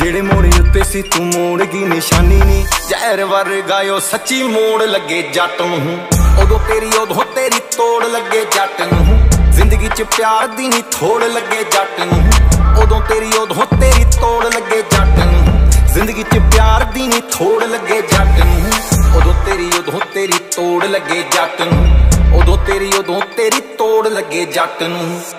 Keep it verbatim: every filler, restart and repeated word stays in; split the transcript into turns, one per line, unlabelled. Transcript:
जेड़े मोड़े उत्ते सी तू मोड़ की निशानी नी, जहर वर्गायो सच्ची मोड़ लगे जट नूं। उदों तेरी उदों तेरी तोड़ लगे जट नूं, जिंदगी च प्यार दी नी थोड़ लगे जट नूं। उदों तेरी उदों तेरी तोड़ लगे जट नूं, जिंदगी च प्यार दी नी थोड़ लगे जट नूं। उदों तेरी उदों तेरी तोड़ लगे जट नूं, उदों तेरी उदों तेरी तोड़ लगे जट नूं।